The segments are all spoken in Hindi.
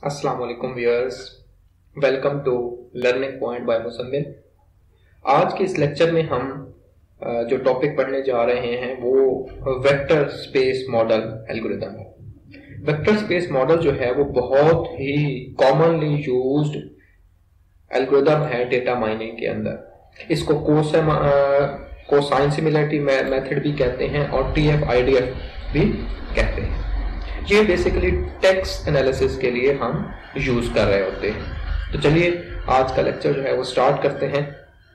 अस्सलाम वालेकुम viewers, welcome to learning point by Muzammil. आज के इस लेक्चर में हम जो टॉपिक पढ़ने जा रहे हैं वो वेक्टर स्पेस मॉडल एल्गोरिथम है। वेक्टर स्पेस मॉडल जो है वो बहुत ही कॉमनली यूज्ड एल्गोरिथम है डेटा माइनिंग के अंदर। इसको कोसाइन सिमिलरिटी मेथड भी कहते हैं और TF-IDF भी कहते हैं। ये बेसिकली टेक्स्ट एनालिसिस के लिए हम यूज कर रहे होते हैं। तो चलिए आज का लेक्चर जो है वो स्टार्ट करते हैं।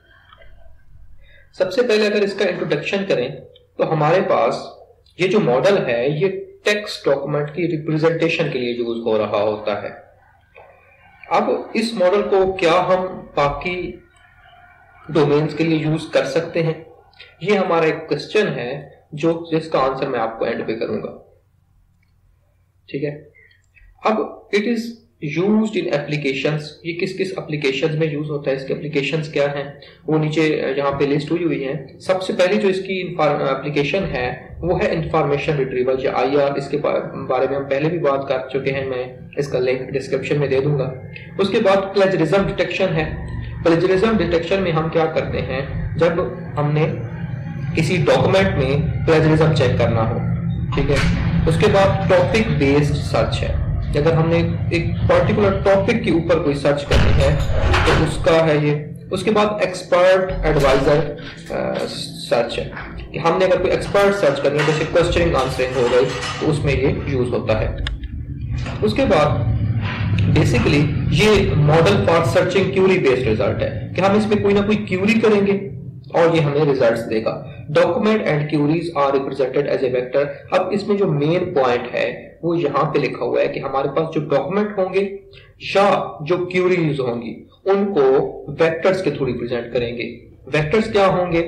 सबसे पहले अगर इसका इंट्रोडक्शन करें तो हमारे पास ये जो मॉडल है ये टेक्स्ट डॉक्यूमेंट की रिप्रेजेंटेशन के लिए यूज हो रहा होता है। अब इस मॉडल को क्या हम बाकी डोमेन्स के लिए यूज कर सकते हैं, ये हमारा एक क्वेश्चन है जिसका आंसर मैं आपको एंड पे करूंगा। ठीक है, अब it is used in applications. ये किस किस एप्लीकेशंस में यूज होता है, इसके एप्लीकेशंस क्या हैं वो नीचे यहाँ पे लिस्ट हुई है। सबसे पहले जो इसकी एप्लीकेशन है वो है इंफॉर्मेशन रिट्रीवल या IR। इसके बारे में हम पहले भी बात कर चुके हैं, मैं इसका लिंक डिस्क्रिप्शन में दे दूंगा। उसके बाद प्लेजरिज्म डिटेक्शन है। प्लेजरिज्म डिटेक्शन में हम क्या करते हैं, जब हमने किसी डॉक्यूमेंट में प्लेजरिज्म चेक करना हो, ठीक है। उसके बाद टॉपिक बेस्ड सर्च है, अगर हमने एक पर्टिकुलर टॉपिक के ऊपर कोई सर्च करनी है तो उसका है ये। उसके बाद एक्सपर्ट एडवाइजर सर्च है कि हमने अगर कोई एक्सपर्ट सर्च करनी है, जैसे क्वेश्चनिंग आंसरिंग हो गई, तो उसमें ये यूज होता है। उसके बाद बेसिकली ये model for searching query based result है कि हम इसमें कोई ना कोई क्यूरी करेंगे और ये हमें रिजल्ट्स देगा। Document and queries are represented as a vector. अब इसमें जो मेन पॉइंट है वो यहाँ पे लिखा हुआ है कि हमारे पास जो डॉक्यूमेंट होंगे या जो क्यूरीज होंगी उनको वेक्टर्स के थ्रू रिप्रेजेंट करेंगे। वेक्टर्स क्या होंगे,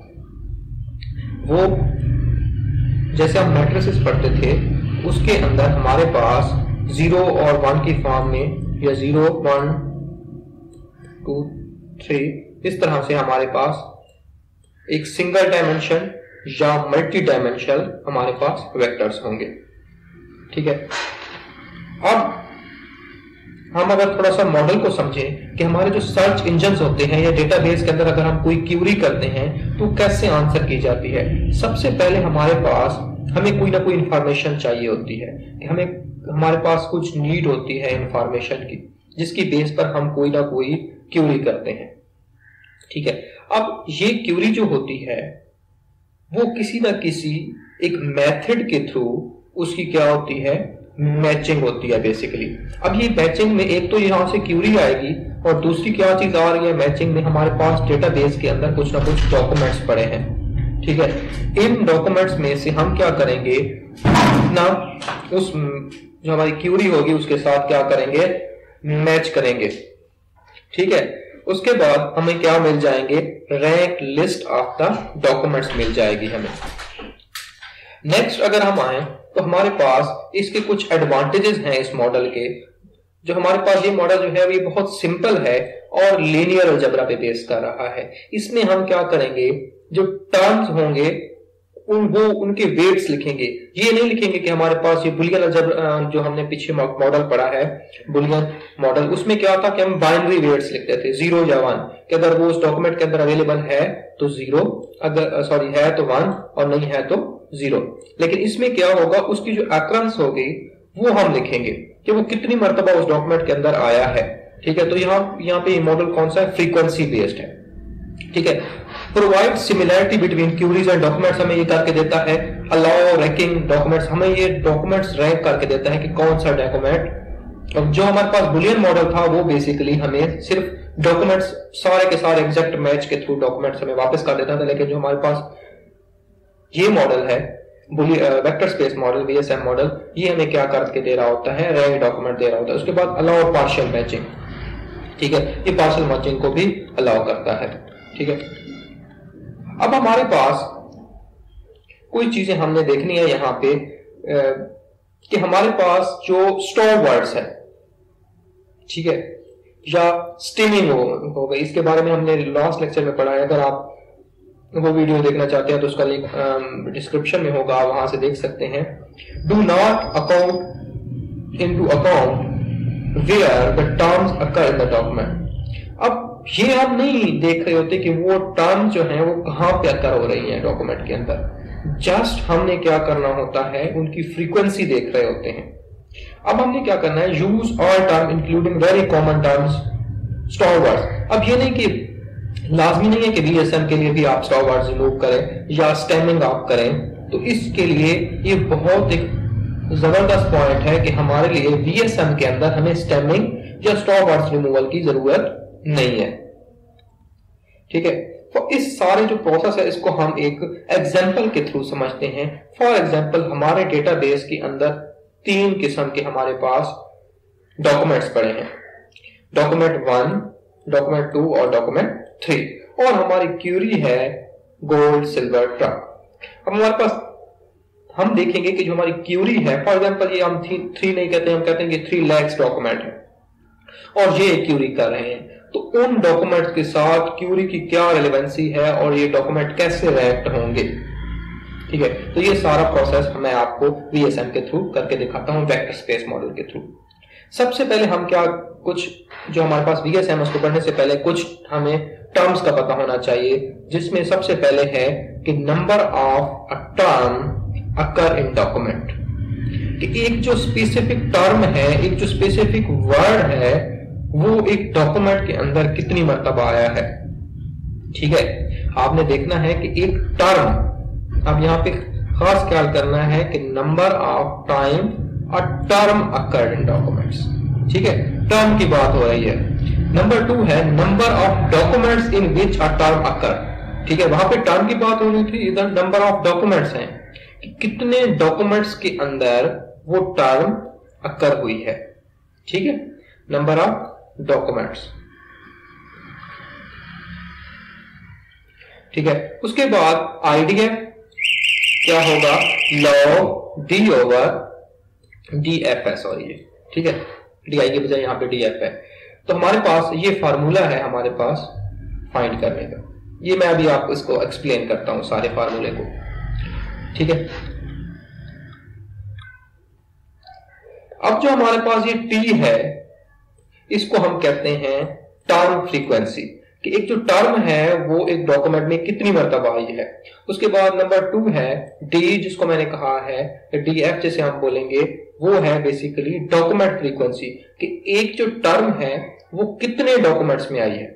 वो जैसे हम मैट्रिसेस पढ़ते थे उसके अंदर हमारे पास 0 और 1 की फॉर्म में, या 0 1 2 3 इस तरह से हमारे पास एक सिंगल डायमेंशन या मल्टी डायमेंशनल हमारे पास वेक्टर्स होंगे। ठीक है, अब हम अगर थोड़ा सा मॉडल को समझें कि हमारे जो सर्च इंजन्स होते हैं या डेटाबेस के अंदर अगर हम कोई क्यूरी करते हैं तो कैसे आंसर की जाती है। सबसे पहले हमारे पास हमें कोई ना कोई इंफॉर्मेशन चाहिए होती है कि हमारे पास कुछ नीड होती है इंफॉर्मेशन की, जिसकी बेस पर हम कोई ना कोई क्यूरी करते हैं। ठीक है, अब ये क्यूरी जो होती है वो किसी ना किसी एक मेथड के थ्रू उसकी क्या होती है, मैचिंग होती है बेसिकली। अब ये मैचिंग में एक तो यहां से क्यूरी आएगी और दूसरी क्या चीज आ रही है मैचिंग में, हमारे पास डेटाबेस के अंदर कुछ ना कुछ डॉक्यूमेंट्स पड़े हैं। ठीक है, इन डॉक्यूमेंट्स में से हम क्या करेंगे ना, उस जो हमारी क्यूरी होगी उसके साथ क्या करेंगे, मैच करेंगे। ठीक है, उसके बाद हमें क्या मिल जाएंगे, rank list of the documents मिल जाएगी हमें। नेक्स्ट अगर हम आए तो हमारे पास इसके कुछ एडवांटेजेस हैं इस मॉडल के। जो हमारे पास ये मॉडल जो है ये बहुत सिंपल है और लीनियर अलजेब्रा पे बेस कर रहा है। इसमें हम क्या करेंगे, जो टर्म्स होंगे उनके वेट्स लिखेंगे। ये नहीं लिखेंगे कि हमारे पास ये बुलियन अलजेब्रा जो हमने पीछे मॉडल पढ़ा है बुलियन मॉडल, उसमें क्या था कि हम बाइनरी वेट्स लिखते थे 0 या 1 कि अगर वो उस डॉक्यूमेंट के अंदर अवेलेबल है तो 0, अगर सॉरी है तो 1 और नहीं है तो 0। लेकिन इसमें क्या होगा, उसकी जो अक्रंस होगी वो हम लिखेंगे कि वो कितनी मर्तबा उस डॉक्यूमेंट के अंदर आया है। ठीक है, तो यहाँ पे मॉडल कौन सा है, फ्रीक्वेंसी बेस्ड है। ठीक है, provide similarity between queries and documents हमें ये करके देता है। अलाउ रैंकिंग डॉक्यूमेंट्स, हमें ये डॉक्यूमेंट्स रैंक करके देता है कि कौन सा डॉक्यूमेंट। और जो हमारे पास बुलियन मॉडल था वो बेसिकली हमें सिर्फ डॉक्यूमेंट्स सारे के सारे एग्जैक्ट मैच के थ्रू डॉक्यूमेंट्स हमें वापस कर देता था। लेकिन जो हमारे पास ये मॉडल है vector space model VSM model, ये हमें क्या करके दे रहा होता है, रैंक डॉक्यूमेंट दे रहा होता है। उसके बाद अलाउ पार्शियल मैचिंग। ठीक है, ये पार्शियल मैचिंग को भी अलाउ करता है। ठीक है, अब हमारे पास कोई चीजें हमने देखनी है यहाँ पे कि हमारे पास जो स्टोर वर्ड्स है, ठीक है, या स्टीमिंग हो गई, इसके बारे में हमने लास्ट लेक्चर में पढ़ा है। अगर आप वो वीडियो देखना चाहते हैं तो उसका लिंक डिस्क्रिप्शन में होगा, वहां से देख सकते हैं। Do not account into account where the terms occur in the document। अब ये आप नहीं देख रहे होते कि वो टर्म जो है वो कहां पे अकर हो रही है डॉक्यूमेंट के अंदर, जस्ट हमने क्या करना होता है उनकी फ्रीक्वेंसी देख रहे होते हैं। अब हमने क्या करना है, use all term including very common terms stop words. अब ये नहीं कि लाजमी नहीं है कि वीएसएम के लिए भी आप स्टॉप वर्ड्स रिमूव करें या स्टेमिंग आप करें, तो इसके लिए ये बहुत एक जबरदस्त पॉइंट है कि हमारे लिए वीएसएम के अंदर हमें स्टेमिंग या स्टॉप वर्ड्स रिमूवल की जरूरत नहीं है। ठीक है, तो इस सारे जो प्रोसेस है इसको हम एक एग्जांपल के थ्रू समझते हैं। फॉर एग्जांपल हमारे डेटाबेस के अंदर 3 किस्म के हमारे पास डॉक्यूमेंट्स पड़े हैं, डॉक्यूमेंट 1, डॉक्यूमेंट 2 और डॉक्यूमेंट 3, और हमारी क्यूरी है गोल्ड सिल्वर ट्रक। अब हमारे पास हम देखेंगे कि जो हमारी क्यूरी है, फॉर एग्जांपल ये हम 3 नहीं कहते, हम कहते हैं कि 3 lakhs डॉक्यूमेंट है और ये क्यूरी कर रहे हैं, तो उन डॉक्यूमेंट्स के साथ क्यूरी की क्या रिलेवेंसी है और ये डॉक्यूमेंट कैसे रिएक्ट होंगे। ठीक है, तो ये सारा प्रोसेस मैं आपको वीएसएम के थ्रू करके दिखाता हूं, वेक्टर स्पेस मॉडल के थ्रू। सबसे पहले हम क्या, कुछ जो हमारे पास वीएसएम उसको पढ़ने से पहले कुछ हमें टर्म्स का पता होना चाहिए, जिसमें सबसे पहले है कि number of a term occur in document, कि एक जो स्पेसिफिक टर्म है, एक जो स्पेसिफिक वर्ड है, वो एक डॉक्यूमेंट के अंदर कितनी मर्तबा आया है। ठीक है, आपने देखना है कि एक टर्म, अब यहां पे खास ख्याल करना है कि number of time a term occurred in documents. ठीक है, टर्म की बात हो रही है। नंबर 2 है number of documents in which a term occur. ठीक है, वहां पे टर्म की बात हो रही थी, इधर नंबर ऑफ डॉक्यूमेंट्स हैं कि कितने डॉक्यूमेंट्स के अंदर वो टर्म अकर हुई है। ठीक है, नंबर ऑफ डॉक्यूमेंट्स। ठीक है, उसके बाद आईडीएफ क्या होगा, लॉग डी ओवर डीएफएस, और ये ठीक है डीआई के बजाय यहां पे डीएफ है। तो हमारे पास ये फार्मूला है हमारे पास फाइंड करने का, ये मैं अभी आपको इसको एक्सप्लेन करता हूं सारे फार्मूले को। ठीक है, अब जो हमारे पास ये टी है इसको हम कहते हैं टर्म फ्रीक्वेंसी, कि एक जो टर्म है वो एक डॉक्यूमेंट में कितनी मर्तबा आई है। उसके बाद नंबर 2 है डी, जिसको मैंने कहा है डीएफ जैसे हम बोलेंगे, वो है बेसिकली डॉक्यूमेंट फ्रीक्वेंसी, कि एक जो टर्म है वो कितने डॉक्यूमेंट्स में आई है।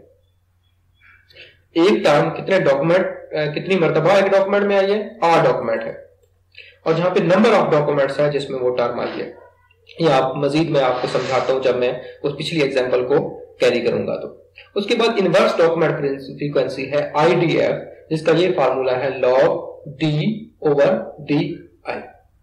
एक टर्म कितने डॉक्यूमेंट, कितनी मर्तबा एक डॉक्यूमेंट में आई है, आर डॉक्यूमेंट है, और जहां पे नंबर ऑफ डॉक्यूमेंट्स है जिसमें वो टर्म आई है। ये आप मजीद मैं आपको समझाता हूं जब मैं उस पिछली एग्जांपल को कैरी करूंगा। तो उसके बाद इनवर्स डॉक्यूमेंट फ्रीक्वेंसी है आईडीएफ, जिसका ये फार्मूला है log D over D I.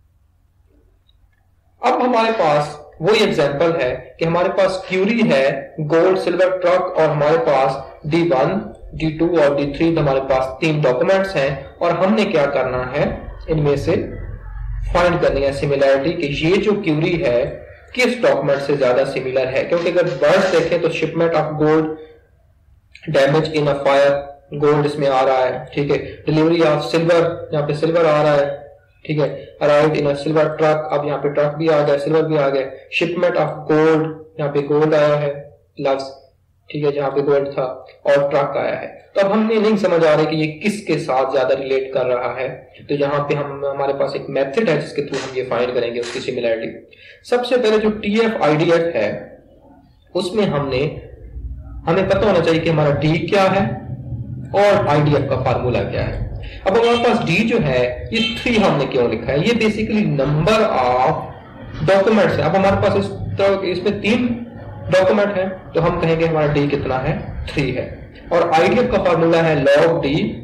अब हमारे पास वही एग्जांपल है कि हमारे पास क्यूरी है गोल्ड सिल्वर ट्रक, और हमारे पास D1, D2 और D3 हमारे पास 3 डॉक्यूमेंट्स हैं, और हमने क्या करना है, इनमें से फाइंड करनी है सिमिलरिटी, कि ये जो क्यूरी है किस डॉक्यूमेंट से ज्यादा सिमिलर है। क्योंकि अगर वर्ड्स देखें तो shipment of gold, damage in a fire, gold इसमें आ रहा है। ठीक है, डिलीवरी ऑफ सिल्वर, यहाँ पे सिल्वर आ रहा है। ठीक है, arrived in a silver truck, अब यहाँ पे ट्रक भी आ गया, सिल्वर भी आ गया। शिपमेंट ऑफ गोल्ड, यहाँ पे गोल्ड आया है लफ्ज, ठीक है, जहां पे गोल्ड था, और ट्रक आया है। तो अब हमने नहीं समझ आ रहा कि ये किसके साथ ज्यादा रिलेट कर रहा है, तो यहाँ पे हमारे पास एक मेथड है जिसके थ्रू हम ये फाइंड करेंगे उसकी सिमिलरिटी। सबसे पहले जो टीएफ आईडीएफ है उसमें हमें पता होना चाहिए कि हमारा डी क्या है और आईडीएफ का फार्मूला क्या है। अब हमारे पास डी जो है ये 3 हमने क्यों लिखा है, ये बेसिकली नंबर ऑफ डॉक्यूमेंट्स है। अब हमारे पास इसमें 3 डॉक्यूमेंट है, तो हम कहेंगे हमारा डी कितना है, 3 है। और आईडीएफ का फार्मूला है log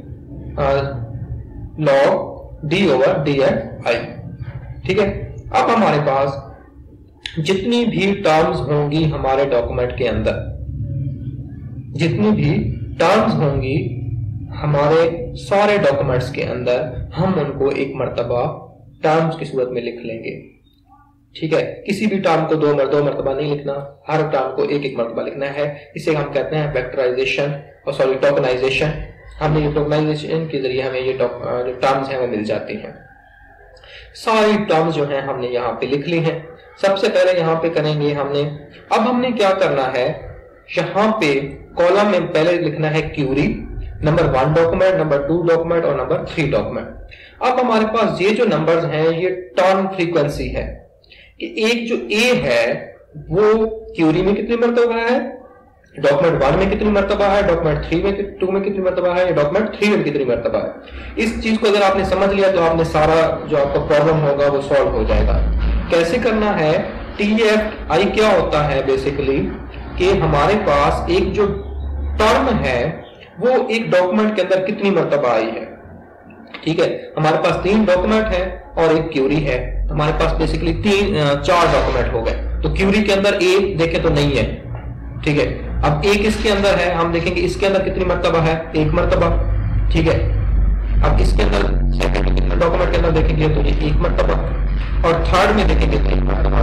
D over DF I. ठीक है, अब हमारे पास जितनी भी टर्म्स होंगी हमारे डॉक्यूमेंट के अंदर, जितनी भी टर्म्स होंगी हमारे सारे डॉक्यूमेंट्स के अंदर, हम उनको एक मर्तबा टर्म्स की सूरत में लिख लेंगे। ठीक है, किसी भी टर्म को दो मर्तबा नहीं लिखना, हर टर्म को एक मर्तबा लिखना है। इसे हम कहते हैं वेक्टराइजेशन, और टोकनाइजेशन। हमने ये टोकनाइजेशन के जरिए हमें ये जो टर्म्स हैं वो मिल जाती हैं। सारी टर्म्स जो हैं हमने यहाँ पे लिख ली हैं। सबसे पहले यहाँ पे करेंगे हमने क्या करना है, यहाँ पे कॉलम में पहले लिखना है query, number 1 document, number 2 document और नंबर 3 डॉक्यूमेंट। अब हमारे पास ये जो नंबर्स हैं ये टर्न फ्रीक्वेंसी है कि एक जो ए है वो क्यूरी में कितनी मरतबा है, डॉक्यूमेंट 1 में कितनी मरतबा है, डॉक्यूमेंट 2 में कितनी मरतबा है, या डॉक्यूमेंट 3 में कितनी मरतबा है। इस चीज को अगर आपने समझ लिया तो आपने सारा जो आपका प्रॉब्लम होगा वो सॉल्व हो जाएगा। कैसे करना है, TFI क्या होता है बेसिकली कि हमारे पास एक जो टर्म है वो एक डॉक्यूमेंट के अंदर कितनी मरतबा आई है। ठीक है, हमारे पास 3 डॉक्यूमेंट है और एक क्यूरी है, तो हमारे पास बेसिकली 4 डॉक्यूमेंट हो गए। तो क्यूरी के अंदर ए देखें तो नहीं है, ठीक है। अब एक इसके अंदर है, हम देखेंगे इसके अंदर कितनी मरतबा है, 1 मरतबा, ठीक है। अब इसके अंदर सेकंड डॉक्यूमेंट के अंदर देखेंगे तो ये 1 मरतबा, और थर्ड में देखेंगे तो 1 मरतबा।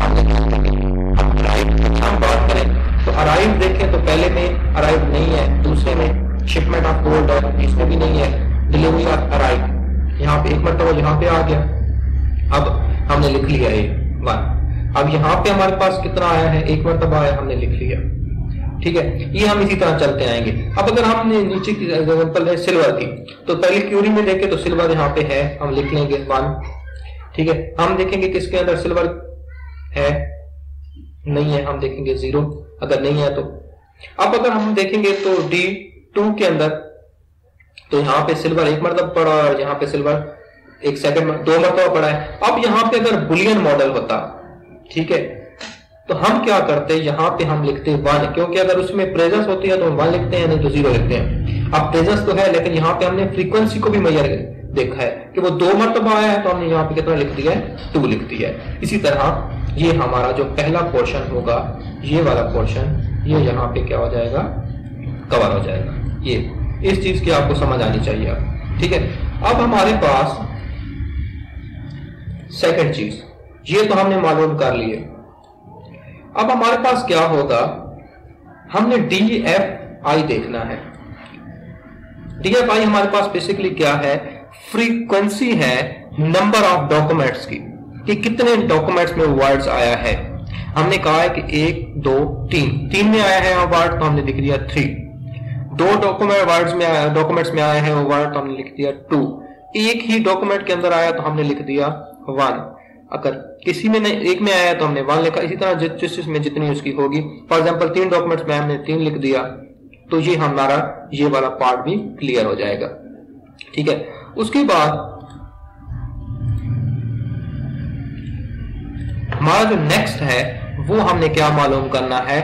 हम बात करें तो अराइव देखें तो पहले में अराइव नहीं है, दूसरे में शिपमेंट ऑफ गोल्ड है, इसमें भी नहीं है, डिलीवरी ऑफ अराइव यहाँ पे 1 मरतबा यहाँ पे आ गया। अब हमने लिख लिया ये 1। अब यहाँ पे हमारे पास कितना आया है, 1 मरतबा आया, हमने लिख लिया, ठीक है। ये हम इसी तरह चलते आएंगे। अब अगर हमने नीचे की एग्जांपल है सिल्वर की, तो पहले क्यूरी में देखें तो सिल्वर यहाँ पे है, हम लिख लेंगे 1, ठीक है। हम देखेंगे किसके अंदर सिल्वर है, नहीं है, हम देखेंगे 0, अगर नहीं है तो। अब अगर हम देखेंगे तो D2 के अंदर, तो यहाँ पे सिल्वर 1 मरतबा पड़ा और यहाँ पे सिल्वर 1 सेकंड में 2 मरतबा पड़ा है। अब यहाँ पे अगर बुलियन मॉडल होता, ठीक है, तो हम क्या करते हैं, यहाँ पे हम लिखते हैं 1, क्योंकि अगर उसमें प्रेजेंस होती है तो हम 1 लिखते हैं, नहीं तो 0 लिखते हैं। अब प्रेजेंस तो है, लेकिन यहाँ पे हमने फ्रीक्वेंसी को भी मेजर देखा है कि वो 2 मरतबा आया है, तो हमने यहाँ पे कितना लिख दिया है, 2 लिख दिया है। इसी तरह ये हमारा जो पहला पोर्शन होगा, ये वाला पोर्शन, ये यहाँ पे क्या हो जाएगा, कवर हो जाएगा। ये इस चीज की आपको समझ आनी चाहिए, ठीक है। अब हमारे पास सेकंड चीज, ये तो हमने मालूम कर लिए। अब हमारे पास क्या होगा, हमने DFI देखना है। DFI हमारे पास बेसिकली क्या है, फ्रीक्वेंसी है नंबर ऑफ डॉक्यूमेंट्स की, कि कितने डॉक्यूमेंट्स में वर्ड्स आया है। हमने कहा है कि 1 2 3 में आया है वर्ड, तो हमने लिख दिया 3। 2 डॉक्यूमेंट्स में आया है वो वर्ड, तो हमने लिख दिया 2। एक ही डॉक्यूमेंट के अंदर आया तो हमने लिख दिया 1। अगर किसी में नहीं, एक में आया तो हमने 1 लिखा। इसी तरह जिस में जितनी उसकी होगी, फॉर एग्जांपल 3 डॉक्यूमेंट्स में हमने 3 लिख दिया, तो ये हमारा ये वाला पार्ट भी क्लियर हो जाएगा, ठीक है। उसके बाद हमारा जो नेक्स्ट है वो हमने क्या मालूम करना है,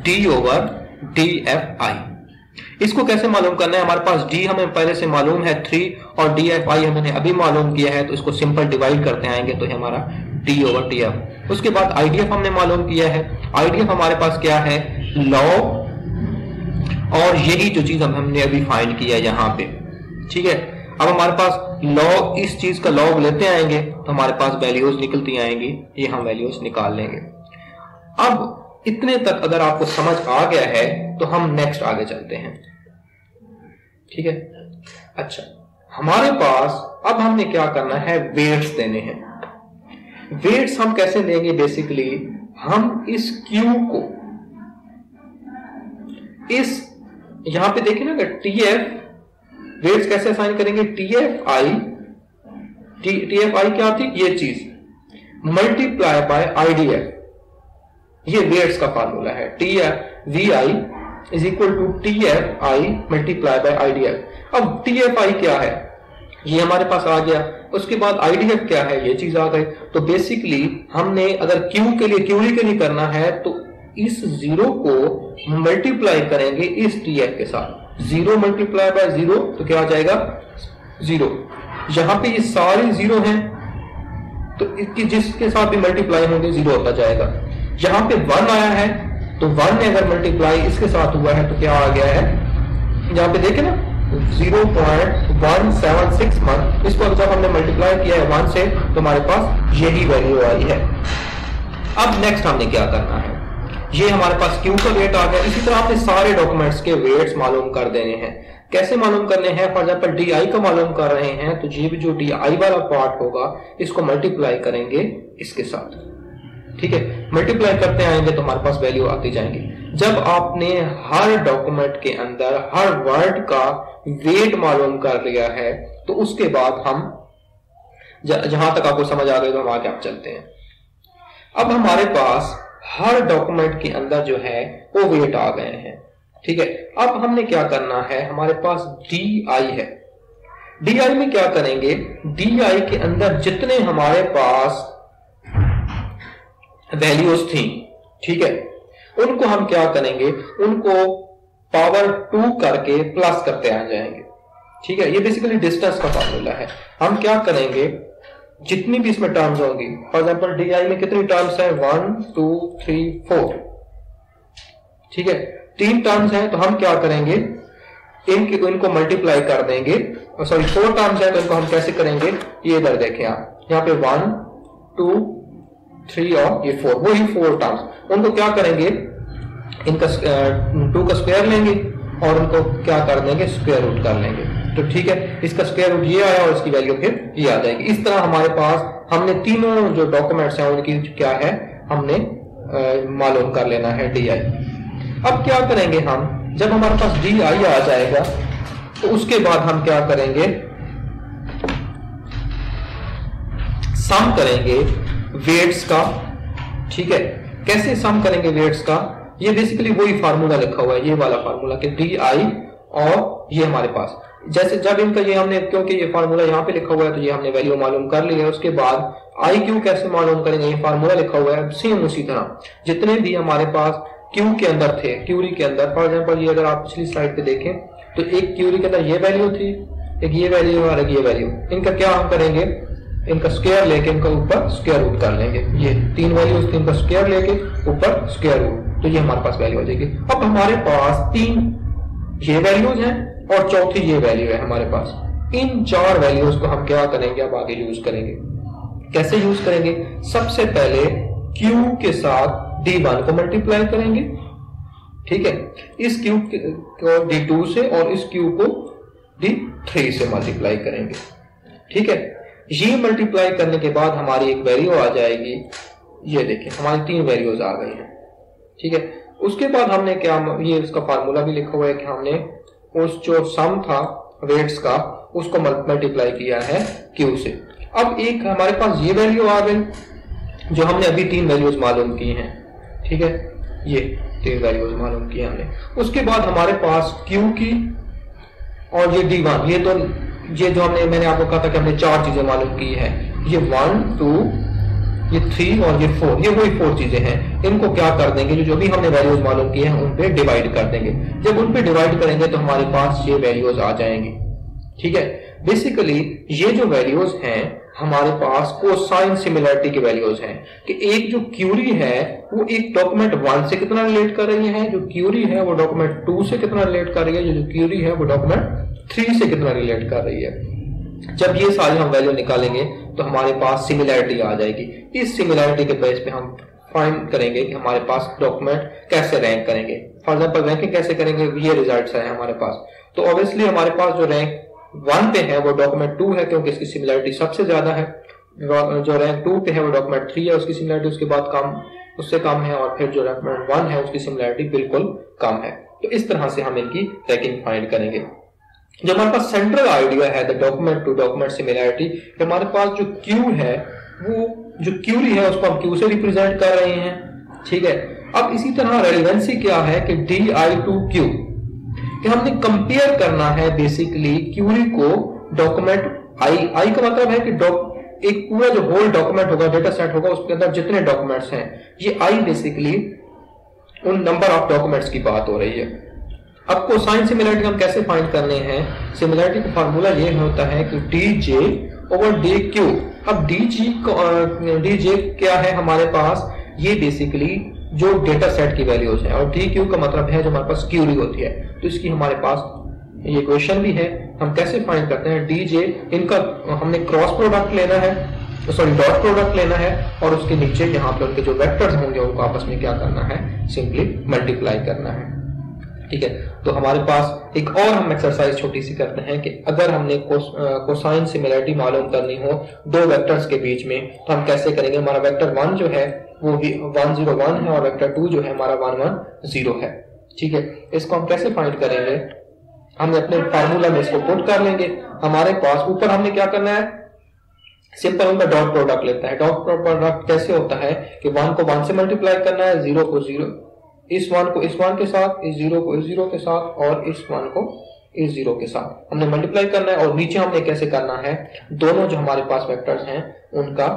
D/DFI। इसको कैसे मालूम करना है, हमारे पास D हमें पहले से मालूम है 3 और DFI हमने अभी मालूम किया है, तो इसको सिंपल डिवाइड करते आएंगे तो हमारा D/DF। उसके बाद IDF हमने मालूम किया है। IDF हमारे पास क्या है, लॉग, और यही जो चीज हमने अभी फाइंड किया है यहाँ पे, ठीक है। अब हमारे पास लॉग, इस चीज का लॉग लेते आएंगे तो हमारे पास वैल्यूज निकलती आएंगी, ये हम वैल्यूज निकाल लेंगे। अब इतने तक अगर आपको समझ आ गया है तो हम नेक्स्ट आगे चलते हैं, ठीक है। अच्छा, हमारे पास अब हमने क्या करना है, वेट्स देने हैं। वेट्स हम कैसे देंगे, बेसिकली हम इस क्यू को इस यहां पे देखिए ना, TF वेट्स कैसे असाइन करेंगे, TFI क्या थी, ये चीज मल्टीप्लाई बाय IDF, ये वेट्स का फार्मूला है। VI is equal to TFI multiply by IDF। अब TFI क्या है, ये हमारे पास आ गया। उसके बाद IDF क्या है, ये चीज आ गई। तो बेसिकली हमने अगर क्यू के लिए, क्यूरी के लिए करना है तो इस 0 को मल्टीप्लाई करेंगे इस TF के साथ। 0 मल्टीप्लाई बाय 0 तो क्या आ जाएगा, 0। यहां पे ये सारे 0 हैं तो इसकी जिसके साथ भी मल्टीप्लाई होंगे 0 होता जाएगा। यहां पे 1 आया है तो 1 ने अगर मल्टीप्लाई इसके साथ हुआ है तो क्या आ गया है, यहां पे देखे ना 0.1761। इसको जब हमने मल्टीप्लाई किया है 1 से तो हमारे पास यही वैल्यू आई है। अब नेक्स्ट हमने क्या करना है, ये हमारे पास क्यू का वेट आ गया। इसी तरह आपने सारे डॉक्यूमेंट्स के वेट्स मालूम कर देने हैं। कैसे मालूम करने हैं, फॉर एग्जांपल DI का मालूम कर रहे हैं तो ये भी जो DI वाला पार्ट होगा इसको मल्टीप्लाई करेंगे इसके साथ, ठीक है, मल्टीप्लाई करते आएंगे तो हमारे पास वैल्यू आती जाएंगी। जब आपने हर डॉक्यूमेंट के अंदर हर वर्ड का वेट मालूम कर लिया है तो उसके बाद हम जहां तक आपको समझ आ गई तो हम आगे आप चलते हैं। अब हमारे पास हर डॉक्यूमेंट के अंदर जो है वो वेट आ गए हैं, ठीक है। अब हमने क्या करना है, हमारे पास DI है। DI में क्या करेंगे, DI के अंदर जितने हमारे पास वैल्यूज थी, ठीक है, उनको हम क्या करेंगे, उनको पावर 2 करके प्लस करते आ जाएंगे, ठीक है। ये बेसिकली डिस्टेंस का फॉर्मूला है। हम क्या करेंगे, जितनी भी इसमें टर्म्स होंगी, फॉर एग्जांपल DI में कितनी टर्म्स है, 1 2 3 4, ठीक है, 3 टर्म्स हैं, तो हम क्या करेंगे, इनको मल्टीप्लाई कर देंगे, सॉरी 4 टर्म्स है तो इनको हम कैसे करेंगे, ये इधर देखें आप, यहाँ पे 1 2 3 और ये 4, वही 4 टर्म्स, उनको क्या करेंगे, इनका 2 का स्क्वायर लेंगे और उनको क्या कर देंगे, स्क्वायर रूट कर लेंगे, तो ठीक है, इसका स्क्वायर रूट ये आया और इसकी वैल्यू फिर ये आ जाएगी। इस तरह हमारे पास हमने तीनों जो डॉक्यूमेंट्स हैं उनकी क्या है, हमने मालूम कर लेना है DI। अब क्या करेंगे हम, जब हमारे पास DI आ जाएगा तो उसके बाद हम क्या करेंगे, सम करेंगे वेट्स का, ठीक है। कैसे सम करेंगे वेट्स का, ये बेसिकली वही फार्मूला लिखा हुआ है, ये वाला फार्मूला कि DI और ये हमारे पास, जैसे जब इनका ये हमने, क्योंकि ये फार्मूला यहाँ पे लिखा हुआ है तो ये हमने वैल्यू मालूम कर ली है। उसके बाद IQ कैसे मालूम करेंगे, ये फार्मूला लिखा हुआ है, सेम उसी तरह जितने भी हमारे पास क्यू के अंदर थे, क्यूरी के अंदर, फॉर एग्जांपल ये अगर आप पिछली स्लाइड पे देखें तो एक क्यूरी के अंदर ये वैल्यू थी, एक ये वैल्यू और एक ये वैल्यू, इनका क्या हम करेंगे, इनका स्क्वायर लेके इनका ऊपर स्क्वायर रूट कर लेंगे, ये 3 वैल्यूज थी, इनका स्क्वायर लेके ऊपर स्क्वायर रूट, तो ये हमारे पास वैल्यू हो जाएगी। अब हमारे पास 3 ये वैल्यूज हैं और चौथी ये वैल्यू है हमारे पास। इन 4 वैल्यूज को हम क्या करेंगे, अब आगे यूज करेंगे। कैसे यूज करेंगे, सबसे पहले Q के साथ D1 को मल्टीप्लाई करेंगे, ठीक है, इस Q को D2 से और इस Q को D3 से मल्टीप्लाई करेंगे, ठीक है। ये मल्टीप्लाई करने के बाद हमारी एक वैल्यू आ जाएगी, ये देखिए हमारी 3 वैल्यूज आ गई हैं, ठीक है। उसके बाद हमने क्या, ये इसका फार्मूला भी लिखा हुआ है कि हमने उस जो सम था वेट्स का उसको मल्टीप्लाई किया है Q से। अब एक हमारे पास ये वैल्यू आ गई जो हमने अभी 3 वैल्यूज मालूम की हैं, ठीक है, ये 3 वैल्यूज मालूम की हमने। उसके बाद हमारे पास Q की और ये D1, ये जो मैंने आपको कहा था कि हमने 4 चीजें मालूम की है, ये 1 2 ये 3 और ये 4, ये वही 4 चीजें हैं। इनको क्या कर देंगे, जो भी हमने वैल्यूज मालूम की हैं उन पे डिवाइड कर देंगे। जब उन पे डिवाइड करेंगे तो हमारे पास ये वैल्यूज आ जाएंगी, ठीक है। बेसिकली ये जो वैल्यूज हैं हमारे पास कोसाइन सिमिलरिटी की वैल्यूज हैं कि एक जो क्यूरी है वो एक डॉक्यूमेंट 1 से कितना रिलेट कर रही है, जो क्यूरी है वो डॉक्यूमेंट 2 से कितना रिलेट कर रही है, जो क्यूरी है वो डॉक्यूमेंट 3 से कितना रिलेट कर रही है। जब ये सारी हम वैल्यू निकालेंगे तो हमारे पास सिमिलरिटी आ जाएगी। इस सिमिलरिटी के बेस पे हम फाइंड करेंगे कि हमारे पास डॉक्यूमेंट कैसे रैंक करेंगे। फॉर एग्जांपल रैंकिंग कैसे करेंगे, ये रिजल्ट्स है हमारे पास। तो ऑब्वियसली हमारे पास जो रैंक 1 पे है वो डॉक्यूमेंट 2 है क्योंकि इसकी सिमिलरिटी सबसे ज्यादा है। जो रैंक 2 पे है वो डॉक्यूमेंट 3 है, उसकी सिमिलरिटी उसके बाद कम, उससे कम है, और फिर जो डॉक्यूमेंट 1 है उसकी सिमिलरिटी बिल्कुल कम है। तो इस तरह से हम इनकी रैंकिंग फाइंड करेंगे। जो हमारे पास सेंट्रल आइडिया है the document to document similarity, हमारे पास जो क्यू है वो जो क्यूरी है उसको हम क्यू से रिप्रेजेंट कर रहे हैं, ठीक है। अब इसी तरह रेलेवेंसी क्या है कि DI टू Q, कि हमने कंपेयर करना है बेसिकली क्यूरी को डॉक्यूमेंट आई का मतलब है कि एक पूरा जो होल डॉक्यूमेंट होगा, डेटा सेट होगा, उसके अंदर जितने डॉक्यूमेंट्स हैं, ये आई बेसिकली उन नंबर ऑफ डॉक्यूमेंट्स की बात हो रही है। अब कोसाइन सिमिलरिटी हम कैसे फाइंड करने हैं, सिमिलरिटी का फार्मूला ये होता है कि DJ ओवर DQ। अब DJ क्या है हमारे पास, ये बेसिकली जो डेटा सेट की वैल्यूज है, और DQ का मतलब है जो हमारे पास क्यूरी होती है। तो इसकी हमारे पास ये क्वेश्चन भी है, हम कैसे फाइंड करते हैं DJ, इनका हमने क्रॉस प्रोडक्ट लेना है, सॉरी डॉट प्रोडक्ट लेना है, और उसके नीचे यहाँ पे उनके जो वेक्टर्स होंगे उनको आपस में क्या करना है, सिंपली मल्टीप्लाई करना है। ठीक है। तो हमारे पास एक और हम एक्सरसाइज छोटी सी करते हैं कि अगर हमने कोसाइन सिमिलरिटी मालूम करनी हो दो वेक्टर्स के बीच में, तो हम कैसे करेंगे। हमारा वेक्टर 1 जो है वो 1 0 1 है और वेक्टर 2 जो है हमारा 1 1 0 है। ठीक है, इसको हम कैसे फाइंड करेंगे, हमने अपने फार्मूला में इसको पुट कर लेंगे। हमारे पास ऊपर हमने क्या करना है, सिंपल उनका डॉट प्रोडक्ट लेता है। डॉट प्रोडक्ट कैसे होता है कि 1 को 1 से मल्टीप्लाई करना है, 0 को 0, इस 1 को इस 1 के साथ, इस 0 को इस 0 के साथ और इस 1 को इस 0 के साथ हमने मल्टीप्लाई करना है। और नीचे हमने कैसे करना है, दोनों जो हमारे पास वेक्टर्स हैं उनका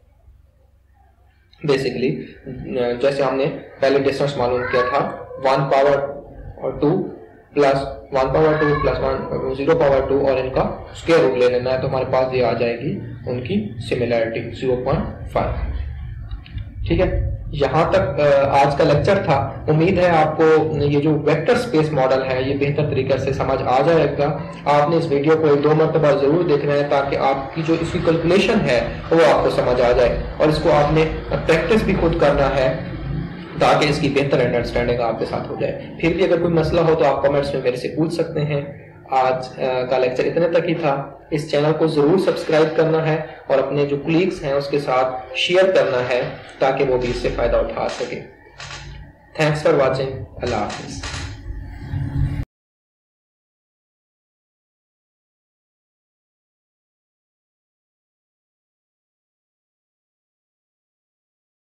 बेसिकली जैसे हमने पहले डिस्टेंस मालूम किया था 1 power 2 plus 1 power 2 plus 1 0 power 2 और इनका स्क्वायर रूट ले लेना है, तो हमारे पास ये आ जाएगी उनकी सिमिलरिटी 0.5। ठीक है, यहाँ तक आज का लेक्चर था। उम्मीद है आपको ये जो वेक्टर स्पेस मॉडल है ये बेहतर तरीके से समझ आ जाएगा। आपने इस वीडियो को 1-2 मरतबा जरूर देखना है ताकि आपकी जो इसकी कैलकुलेशन है वो आपको समझ आ जाए, और इसको आपने प्रैक्टिस भी खुद करना है ताकि इसकी बेहतर अंडरस्टैंडिंग आपके साथ हो जाए। फिर भी अगर कोई मसला हो तो आप कमेंट्स में मेरे से पूछ सकते हैं। आज का लेक्चर इतने तक ही था। इस चैनल को जरूर सब्सक्राइब करना है और अपने जो कलीग्स हैं उसके साथ शेयर करना है ताकि वो भी इससे फायदा उठा सके। Thanks for watching. अल्लाह हाफिज।